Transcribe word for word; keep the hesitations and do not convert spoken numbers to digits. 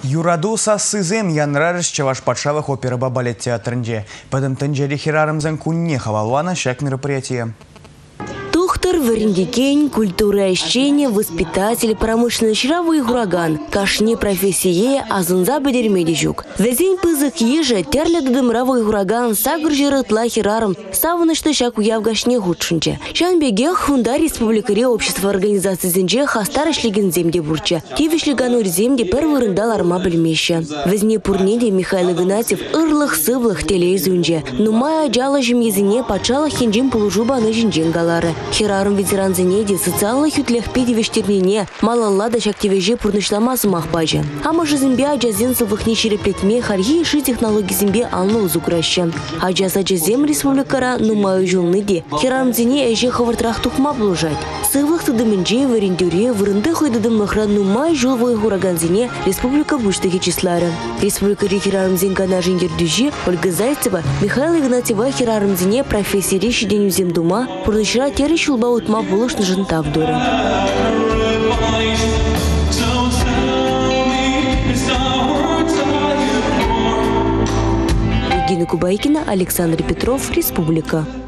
Юраду сассызем янрарыш чаваш патшалық опера балет театрынде. Падым тынжери хирарымзан кунне хавалуана шак мероприятие. Доктор Варендикень, культура ощения, воспитатель, промышленный шравый ураган, кашни профессии, азынза бедермедижук. Везень пызык ежа, терля дымравый ураган, сагржиры тлахираром, савынышты шак уявгашне худшынче. Шанбегех хунда республикаре общества организации зенже хастарышлеген земде бурча. Тивишлеганур земде первый арма бельмеща. Везне пурнеде Михаил Игнатьев ырлых сывлых телеизунже. Нумая джала жемезине пачала хинджим полужуба на жинджингалары. Хирарым ветеран зенеди социальных ютлях педивештернине малаллада шактивеже пурнышлама сымахбажа. Амажы зембе аджазенцевых нечереплетме харьи ши технологии зембе алны узукраща. Аджаза джазем республикара нумаю жулныди. Хирарым зене эже хавартрах тухма блужать. Сывлых тыдымынже варендюре вырынды хойдыдым махран нумай жулвой ураган зене республика буштыхи числары. Республика хирарым зенгана жиндердюжи Ольга Зайцева Михаил Игнатьева хирарым зене профессии речи деню земдума пурнышра теры шулба утма булыш нажынтав дуры. Евгения Кубайкина, Александр Петров, Республика.